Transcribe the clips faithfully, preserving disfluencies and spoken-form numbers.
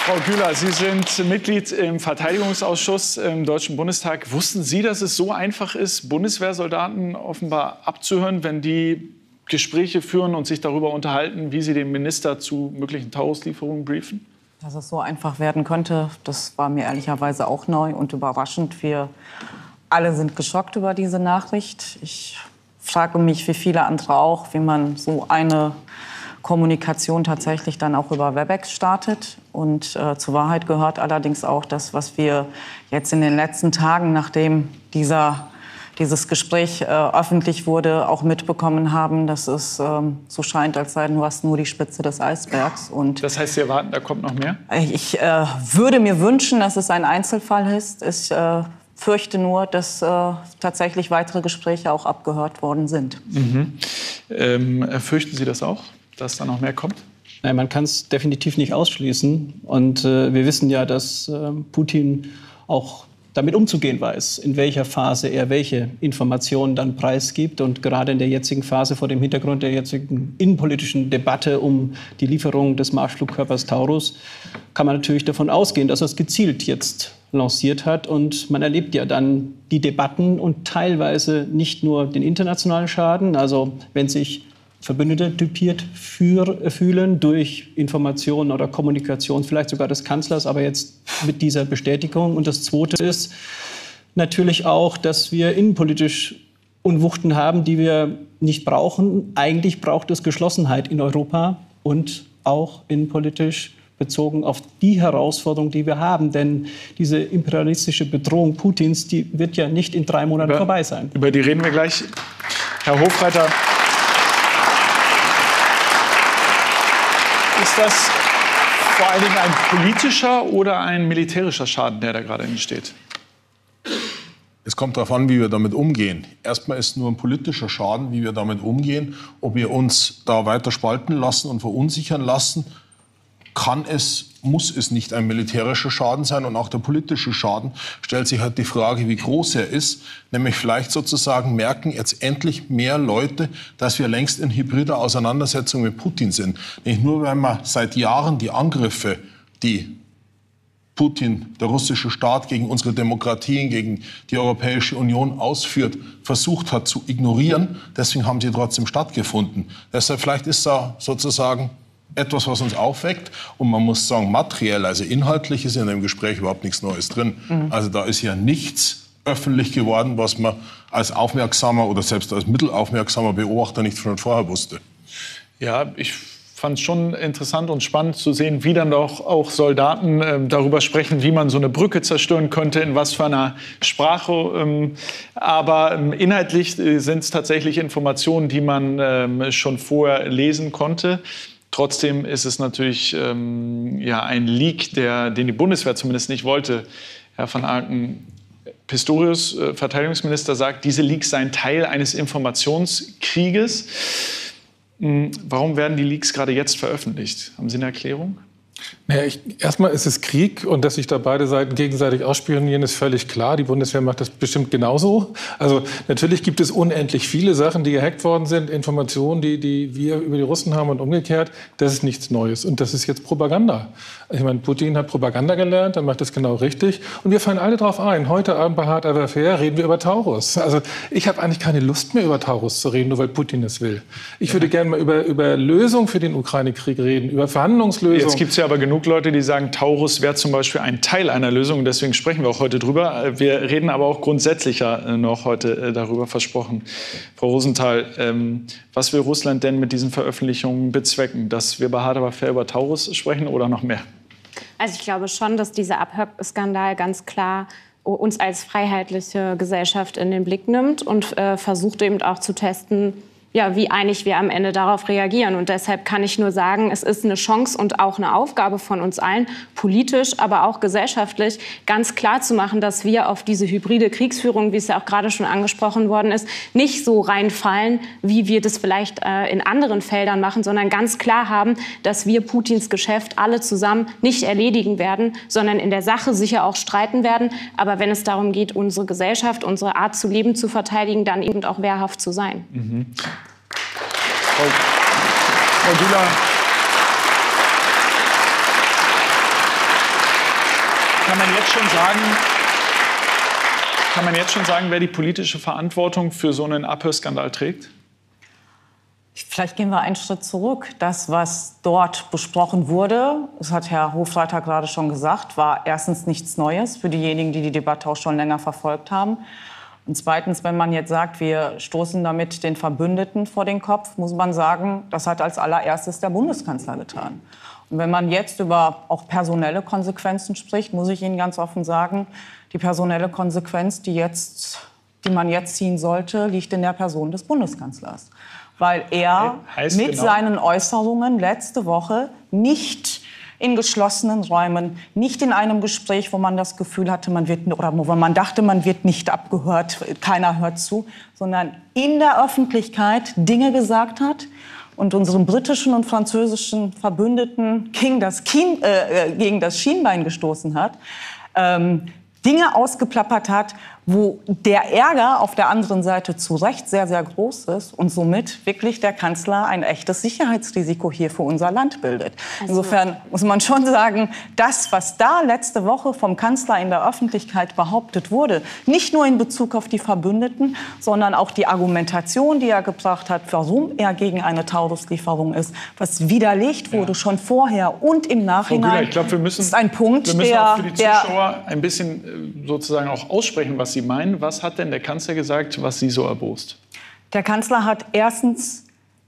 Frau Güler, Sie sind Mitglied im Verteidigungsausschuss im Deutschen Bundestag. Wussten Sie, dass es so einfach ist, Bundeswehrsoldaten offenbar abzuhören, wenn die Gespräche führen und sich darüber unterhalten, wie sie den Minister zu möglichen Tauruslieferungen briefen? Dass es so einfach werden könnte, das war mir ehrlicherweise auch neu und überraschend. Wir alle sind geschockt über diese Nachricht. Ich frage mich, wie viele andere auch, wie man so eine Kommunikation tatsächlich dann auch über Webex startet. Und äh, zur Wahrheit gehört allerdings auch das, was wir jetzt in den letzten Tagen, nachdem dieser, dieses Gespräch äh, öffentlich wurde, auch mitbekommen haben, dass es ähm, so scheint, als sei nur was nur die Spitze des Eisbergs. Und das heißt, Sie erwarten, da kommt noch mehr? Ich äh, würde mir wünschen, dass es ein Einzelfall ist. Ich äh, fürchte nur, dass äh, tatsächlich weitere Gespräche auch abgehört worden sind. Mhm. Ähm, fürchten Sie das auch, dass da noch mehr kommt? Nein, man kann es definitiv nicht ausschließen. Und äh, wir wissen ja, dass äh, Putin auch damit umzugehen weiß, in welcher Phase er welche Informationen dann preisgibt. Und gerade in der jetzigen Phase, vor dem Hintergrund der jetzigen innenpolitischen Debatte um die Lieferung des Marschflugkörpers Taurus, kann man natürlich davon ausgehen, dass er es gezielt jetzt lanciert hat. Und man erlebt ja dann die Debatten und teilweise nicht nur den internationalen Schaden, also wenn sich Verbündete typiert für, fühlen durch Informationen oder Kommunikation, vielleicht sogar des Kanzlers, aber jetzt mit dieser Bestätigung. Und das Zweite ist natürlich auch, dass wir innenpolitisch Unwuchten haben, die wir nicht brauchen. Eigentlich braucht es Geschlossenheit in Europa und auch innenpolitisch bezogen auf die Herausforderung, die wir haben. Denn diese imperialistische Bedrohung Putins, die wird ja nicht in drei Monaten über, vorbei sein. Über die reden wir gleich. Herr Hofreiter, ist das vor allen Dingen ein politischer oder ein militärischer Schaden, der da gerade entsteht? Es kommt darauf an, wie wir damit umgehen. Erstmal ist es nur ein politischer Schaden, wie wir damit umgehen. Ob wir uns da weiter spalten lassen und verunsichern lassen, kann es, muss es nicht ein militärischer Schaden sein. Und auch der politische Schaden stellt sich halt die Frage, wie groß er ist. Nämlich vielleicht sozusagen merken jetzt endlich mehr Leute, dass wir längst in hybrider Auseinandersetzung mit Putin sind. Nicht nur, weil man seit Jahren die Angriffe, die Putin, der russische Staat, gegen unsere Demokratien, gegen die Europäische Union ausführt, versucht hat zu ignorieren. Deswegen haben sie trotzdem stattgefunden. Deshalb vielleicht ist da sozusagen etwas, was uns aufweckt. Und man muss sagen, materiell, also inhaltlich ist in dem Gespräch überhaupt nichts Neues drin. Mhm. Also da ist ja nichts öffentlich geworden, was man als aufmerksamer oder selbst als mittelaufmerksamer Beobachter nicht schon vorher wusste. Ja, ich fand es schon interessant und spannend zu sehen, wie dann doch auch Soldaten äh, darüber sprechen, wie man so eine Brücke zerstören könnte, in was für einer Sprache. Ähm, aber ähm, inhaltlich äh, sind es tatsächlich Informationen, die man ähm, schon vorher lesen konnte. Trotzdem ist es natürlich ähm, ja, ein Leak, der, den die Bundeswehr zumindest nicht wollte. Herr van Aken, Pistorius, äh, Verteidigungsminister, sagt, diese Leaks seien Teil eines Informationskrieges. Hm, warum werden die Leaks gerade jetzt veröffentlicht? Haben Sie eine Erklärung? Naja, ich, erstmal ist es Krieg und dass sich da beide Seiten gegenseitig ausspionieren, ist völlig klar. Die Bundeswehr macht das bestimmt genauso. Also natürlich gibt es unendlich viele Sachen, die gehackt worden sind, Informationen, die, die wir über die Russen haben und umgekehrt. Das ist nichts Neues und das ist jetzt Propaganda. Ich meine, Putin hat Propaganda gelernt, er macht das genau richtig und wir fallen alle drauf ein. Heute Abend bei Hard Aber Fair reden wir über Taurus. Also ich habe eigentlich keine Lust mehr über Taurus zu reden, nur weil Putin es will. Ich würde gerne mal über, über Lösungen für den Ukraine-Krieg reden, über Verhandlungslösungen. Jetzt gibt's ja aber genug Leute, die sagen, Taurus wäre zum Beispiel ein Teil einer Lösung. Deswegen sprechen wir auch heute drüber. Wir reden aber auch grundsätzlicher noch heute darüber, versprochen. Frau Rosenthal, ähm, was will Russland denn mit diesen Veröffentlichungen bezwecken? Dass wir bei Hard Aber Fair über Taurus sprechen oder noch mehr? Also ich glaube schon, dass dieser Abhörskandal ganz klar uns als freiheitliche Gesellschaft in den Blick nimmt und äh, versucht eben auch zu testen, ja, wie einig wir am Ende darauf reagieren. Und deshalb kann ich nur sagen, es ist eine Chance und auch eine Aufgabe von uns allen, politisch, aber auch gesellschaftlich, ganz klar zu machen, dass wir auf diese hybride Kriegsführung, wie es ja auch gerade schon angesprochen worden ist, nicht so reinfallen, wie wir das vielleicht äh, in anderen Feldern machen, sondern ganz klar haben, dass wir Putins Geschäft alle zusammen nicht erledigen werden, sondern in der Sache sicher auch streiten werden. Aber wenn es darum geht, unsere Gesellschaft, unsere Art zu leben zu verteidigen, dann eben auch wehrhaft zu sein. Mhm. Frau, Frau Güler, kann man jetzt schon sagen, kann man jetzt schon sagen, wer die politische Verantwortung für so einen Abhörskandal trägt? Vielleicht gehen wir einen Schritt zurück. Das, was dort besprochen wurde, das hat Herr Hofreiter gerade schon gesagt, war erstens nichts Neues für diejenigen, die die Debatte auch schon länger verfolgt haben. Und zweitens, wenn man jetzt sagt, wir stoßen damit den Verbündeten vor den Kopf, muss man sagen, das hat als allererstes der Bundeskanzler getan. Und wenn man jetzt über auch personelle Konsequenzen spricht, muss ich Ihnen ganz offen sagen, die personelle Konsequenz, die, jetzt, die man jetzt ziehen sollte, liegt in der Person des Bundeskanzlers. Weil er heißt mit genau. seinen Äußerungen letzte Woche nicht in geschlossenen Räumen, nicht in einem Gespräch, wo man das Gefühl hatte, man wird, oder wo man dachte, man wird nicht abgehört, keiner hört zu, sondern in der Öffentlichkeit Dinge gesagt hat und unseren britischen und französischen Verbündeten gegen das, Kien, äh, gegen das Schienbein gestoßen hat, ähm, Dinge ausgeplappert hat, wo der Ärger auf der anderen Seite zu Recht sehr, sehr groß ist und somit wirklich der Kanzler ein echtes Sicherheitsrisiko hier für unser Land bildet. Insofern muss man schon sagen, das, was da letzte Woche vom Kanzler in der Öffentlichkeit behauptet wurde, nicht nur in Bezug auf die Verbündeten, sondern auch die Argumentation, die er gebracht hat, warum er gegen eine Tauruslieferung ist, was widerlegt wurde ja. schon vorher und im Nachhinein, Frau Güler, ich glaube, wir müssen, ist ein Punkt, wir müssen der, auch für die Zuschauer ein bisschen sozusagen auch aussprechen, was Sie meinen. Was hat denn der Kanzler gesagt, was Sie so erbost? Der Kanzler hat erstens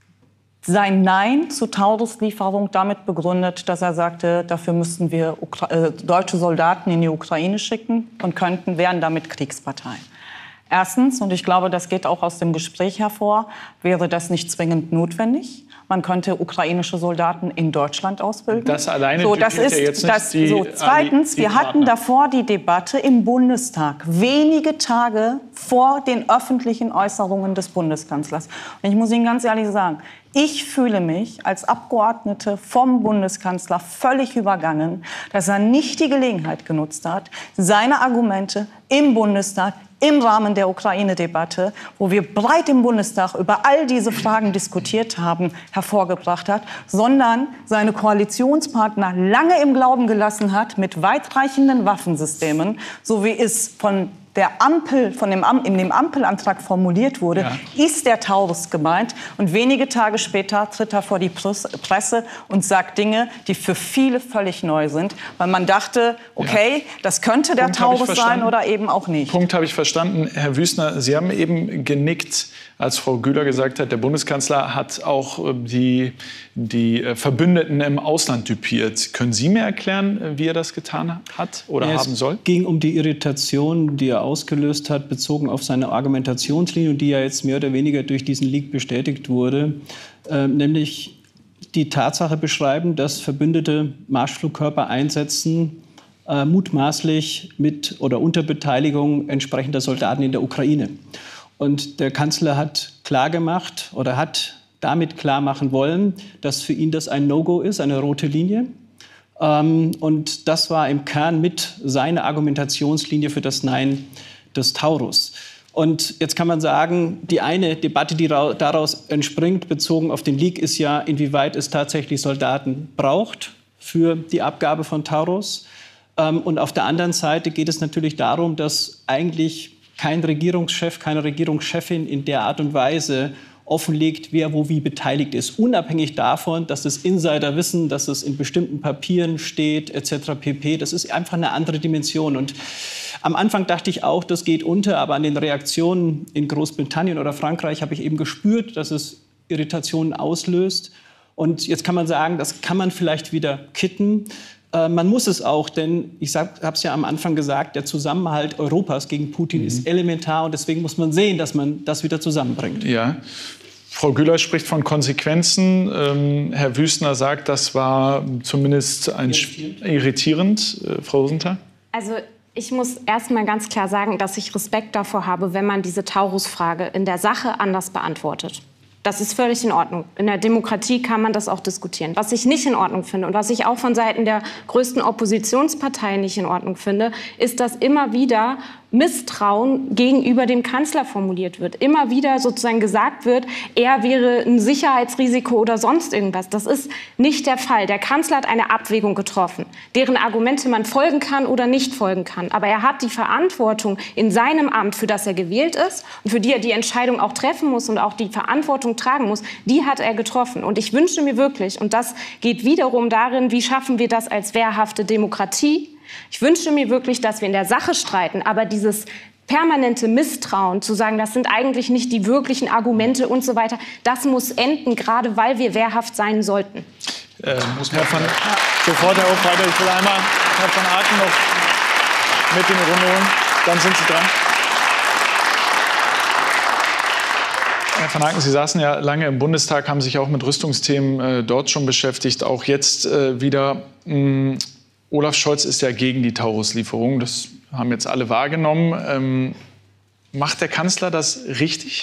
sein Nein zur Tauruslieferung damit begründet, dass er sagte, dafür müssten wir Ukra- äh, deutsche Soldaten in die Ukraine schicken und könnten, wären damit Kriegsparteien. Erstens, und ich glaube, das geht auch aus dem Gespräch hervor, wäre das nicht zwingend notwendig. Man könnte ukrainische Soldaten in Deutschland ausbilden. Das alleine so, das ist, ja jetzt nicht das, die, so. Zweitens, die wir hatten davor die Debatte im Bundestag, wenige Tage vor den öffentlichen Äußerungen des Bundeskanzlers. Und ich muss Ihnen ganz ehrlich sagen, ich fühle mich als Abgeordnete vom Bundeskanzler völlig übergangen, dass er nicht die Gelegenheit genutzt hat, seine Argumente im Bundestag im Rahmen der Ukraine-Debatte, wo wir breit im Bundestag über all diese Fragen diskutiert haben, hervorgebracht hat, sondern seine Koalitionspartner lange im Glauben gelassen hat mit weitreichenden Waffensystemen, so wie es von der Ampel, von dem, in dem Ampelantrag formuliert wurde, ja. ist der Taurus gemeint. Und wenige Tage später tritt er vor die Presse und sagt Dinge, die für viele völlig neu sind. Weil man dachte, okay, ja. das könnte der Punkt Taurus sein oder eben auch nicht. Punkt habe ich verstanden. Herr Wüstner, Sie haben eben genickt, als Frau Güler gesagt hat, der Bundeskanzler hat auch die, die Verbündeten im Ausland typiert. Können Sie mir erklären, wie er das getan hat oder ja, haben soll? Es ging um die Irritation, die er ausgelöst hat, bezogen auf seine Argumentationslinie, die ja jetzt mehr oder weniger durch diesen Leak bestätigt wurde, äh, nämlich die Tatsache beschreiben, dass Verbündete Marschflugkörper einsetzen, äh, mutmaßlich mit oder unter Beteiligung entsprechender Soldaten in der Ukraine. Und der Kanzler hat klargemacht oder hat damit klarmachen wollen, dass für ihn das ein No-Go ist, eine rote Linie. Ähm, und das war im Kern mit seiner Argumentationslinie für das Nein des Taurus. Und jetzt kann man sagen, die eine Debatte, die daraus entspringt, bezogen auf den Leak, ist ja, inwieweit es tatsächlich Soldaten braucht für die Abgabe von Taurus. Ähm, und auf der anderen Seite geht es natürlich darum, dass eigentlich kein Regierungschef, keine Regierungschefin in der Art und Weise offenlegt, wer wo wie beteiligt ist. Unabhängig davon, dass das Insider wissen, dass es in bestimmten Papieren steht, et cetera pp. Das ist einfach eine andere Dimension. Und am Anfang dachte ich auch, das geht unter. Aber an den Reaktionen in Großbritannien oder Frankreich habe ich eben gespürt, dass es Irritationen auslöst. Und jetzt kann man sagen, das kann man vielleicht wieder kitten. Äh, man muss es auch, denn ich habe es ja am Anfang gesagt, der Zusammenhalt Europas gegen Putin mhm. ist elementar und deswegen muss man sehen, dass man das wieder zusammenbringt. Ja. Frau Güler spricht von Konsequenzen. Ähm, Herr Wüstner sagt, das war zumindest ein irritierend. irritierend. Äh, Frau Rosenthal? Also ich muss erst mal ganz klar sagen, dass ich Respekt davor habe, wenn man diese Taurus-Frage in der Sache anders beantwortet. Das ist völlig in Ordnung. In der Demokratie kann man das auch diskutieren. Was ich nicht in Ordnung finde und was ich auch von Seiten der größten Oppositionspartei nicht in Ordnung finde, ist, dass immer wieder Misstrauen gegenüber dem Kanzler formuliert wird. Immer wieder sozusagen gesagt wird, er wäre ein Sicherheitsrisiko oder sonst irgendwas. Das ist nicht der Fall. Der Kanzler hat eine Abwägung getroffen, deren Argumente man folgen kann oder nicht folgen kann. Aber er hat die Verantwortung in seinem Amt, für das er gewählt ist und für die er die Entscheidung auch treffen muss und auch die Verantwortung tragen muss, die hat er getroffen. Und ich wünsche mir wirklich, und das geht wiederum darin, wie schaffen wir das als wehrhafte Demokratie, ich wünsche mir wirklich, dass wir in der Sache streiten, aber dieses permanente Misstrauen, zu sagen, das sind eigentlich nicht die wirklichen Argumente und so weiter, das muss enden, gerade weil wir wehrhaft sein sollten. Äh, muss man von, ja. Sofort, Herr Hofreiter, ich will einmal Herr von Aken noch mit in die Runde holen, dann sind Sie dran. Herr van Aken, Sie saßen ja lange im Bundestag, haben sich auch mit Rüstungsthemen äh, dort schon beschäftigt, auch jetzt äh, wieder. Mh, Olaf Scholz ist ja gegen die Taurus-Lieferung, das haben jetzt alle wahrgenommen. Ähm, macht der Kanzler das richtig?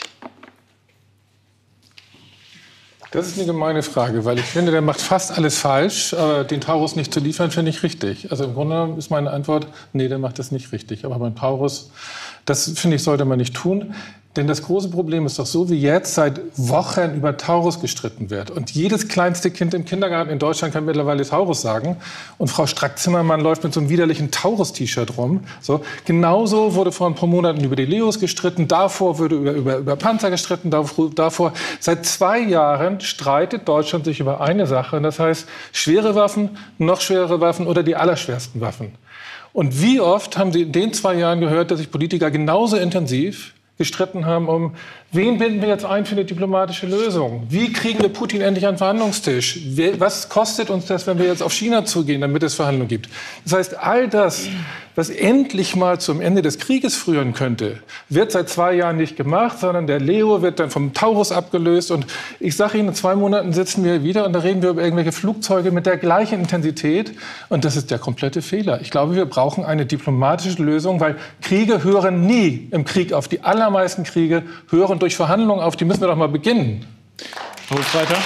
Das ist eine gemeine Frage, weil ich finde, der macht fast alles falsch, aber den Taurus nicht zu liefern, finde ich richtig. Also im Grunde ist meine Antwort, nee, der macht das nicht richtig. Aber beim Taurus, das finde ich, sollte man nicht tun. Denn das große Problem ist doch so, wie jetzt seit Wochen über Taurus gestritten wird. Und jedes kleinste Kind im Kindergarten in Deutschland kann mittlerweile Taurus sagen. Und Frau Strack-Zimmermann läuft mit so einem widerlichen Taurus-T-Shirt rum. So. Genauso wurde vor ein paar Monaten über die Leos gestritten. Davor wurde über, über, über Panzer gestritten. Davor, davor. Seit zwei Jahren streitet Deutschland sich über eine Sache. Und das heißt, schwere Waffen, noch schwerere Waffen oder die allerschwersten Waffen. Und wie oft haben Sie in den zwei Jahren gehört, dass sich Politiker genauso intensiv gestritten haben, um wen binden wir jetzt ein für eine diplomatische Lösung? Wie kriegen wir Putin endlich an den Verhandlungstisch? Was kostet uns das, wenn wir jetzt auf China zugehen, damit es Verhandlungen gibt? Das heißt, all das, was endlich mal zum Ende des Krieges führen könnte, wird seit zwei Jahren nicht gemacht, sondern der Leo wird dann vom Taurus abgelöst. Und ich sage Ihnen, in zwei Monaten sitzen wir wieder und da reden wir über irgendwelche Flugzeuge mit der gleichen Intensität. Und das ist der komplette Fehler. Ich glaube, wir brauchen eine diplomatische Lösung, weil Kriege hören nie im Krieg auf. Die allermeisten Kriege hören durch Verhandlungen auf. Die müssen wir doch mal beginnen. Hofreiter.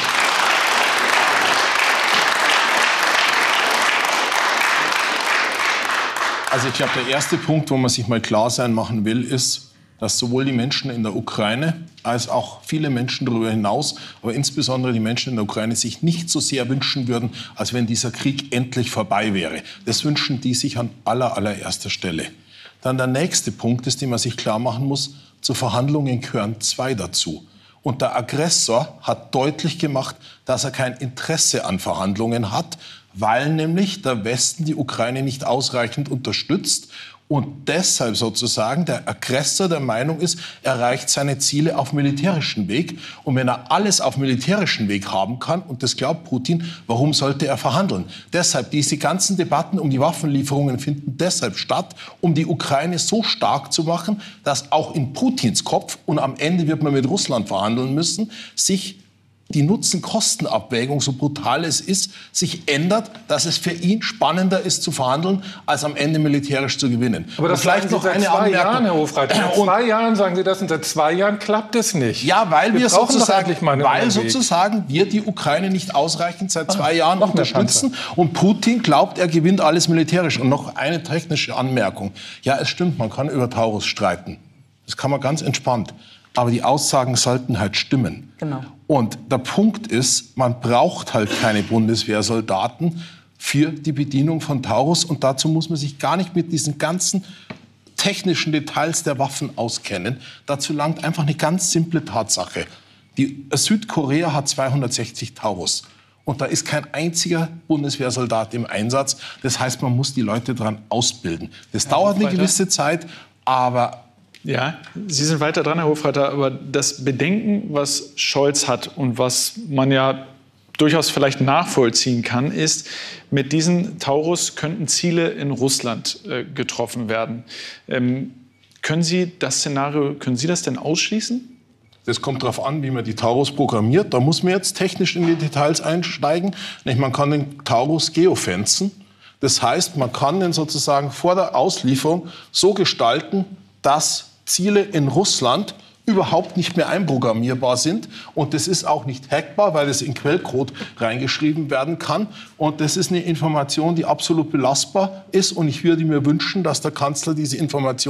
Also ich glaube, der erste Punkt, wo man sich mal klar sein machen will, ist, dass sowohl die Menschen in der Ukraine als auch viele Menschen darüber hinaus, aber insbesondere die Menschen in der Ukraine sich nicht so sehr wünschen würden, als wenn dieser Krieg endlich vorbei wäre. Das wünschen die sich an aller, allererster Stelle. Dann der nächste Punkt ist, den man sich klar machen muss, zu Verhandlungen gehören zwei dazu. Und der Aggressor hat deutlich gemacht, dass er kein Interesse an Verhandlungen hat, weil nämlich der Westen die Ukraine nicht ausreichend unterstützt und deshalb sozusagen der Aggressor der Meinung ist, er erreicht seine Ziele auf militärischen Weg. Und wenn er alles auf militärischen Weg haben kann, und das glaubt Putin, warum sollte er verhandeln? Deshalb, diese ganzen Debatten um die Waffenlieferungen finden deshalb statt, um die Ukraine so stark zu machen, dass auch in Putins Kopf, und am Ende wird man mit Russland verhandeln müssen, sich die Nutzen-Kosten-Abwägung, so brutal es ist, sich ändert, dass es für ihn spannender ist zu verhandeln, als am Ende militärisch zu gewinnen. Aber das vielleicht noch seit eine zwei Anmerkung. Jahren, Herr Hofreiter. Seit zwei Jahren sagen Sie das und seit zwei Jahren klappt es nicht. Ja, weil wir, wir sozusagen, weil sozusagen wir die Ukraine nicht ausreichend seit zwei Jahren unterstützen und Putin glaubt, er gewinnt alles militärisch. Und noch eine technische Anmerkung. Ja, es stimmt, man kann über Taurus streiten. Das kann man ganz entspannt. Aber die Aussagen sollten halt stimmen. Genau. Und der Punkt ist, man braucht halt keine Bundeswehrsoldaten für die Bedienung von Taurus. Und dazu muss man sich gar nicht mit diesen ganzen technischen Details der Waffen auskennen. Dazu langt einfach eine ganz simple Tatsache. Die Südkorea hat zweihundertsechzig Taurus. Und da ist kein einziger Bundeswehrsoldat im Einsatz. Das heißt, man muss die Leute daran ausbilden. Das ja, dauert eine gewisse Zeit, aber... Ja, Sie sind weiter dran, Herr Hofreiter, aber das Bedenken, was Scholz hat und was man ja durchaus vielleicht nachvollziehen kann, ist, mit diesen Taurus könnten Ziele in Russland äh, getroffen werden. Ähm, können Sie das Szenario, können Sie das denn ausschließen? Das kommt darauf an, wie man die Taurus programmiert. Da muss man jetzt technisch in die Details einsteigen. Man kann den Taurus geofenzen. Das heißt, man kann den sozusagen vor der Auslieferung so gestalten, dass Ziele in Russland überhaupt nicht mehr einprogrammierbar sind. Und das ist auch nicht hackbar, weil das in Quellcode reingeschrieben werden kann. Und das ist eine Information, die absolut belastbar ist. Und ich würde mir wünschen, dass der Kanzler diese Information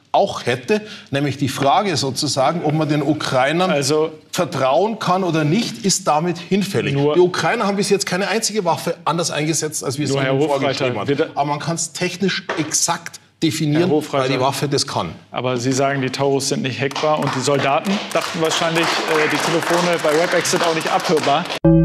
auch hätte, nämlich die Frage sozusagen, ob man den Ukrainern also, vertrauen kann oder nicht, ist damit hinfällig. Die Ukrainer haben bis jetzt keine einzige Waffe anders eingesetzt, als wir es ihnen vorgeschrieben haben. Aber man kann es technisch exakt definieren, weil die Waffe das kann. Aber Sie sagen, die Taurus sind nicht hackbar und die Soldaten dachten wahrscheinlich, äh, die Telefone bei WebExit auch nicht abhörbar.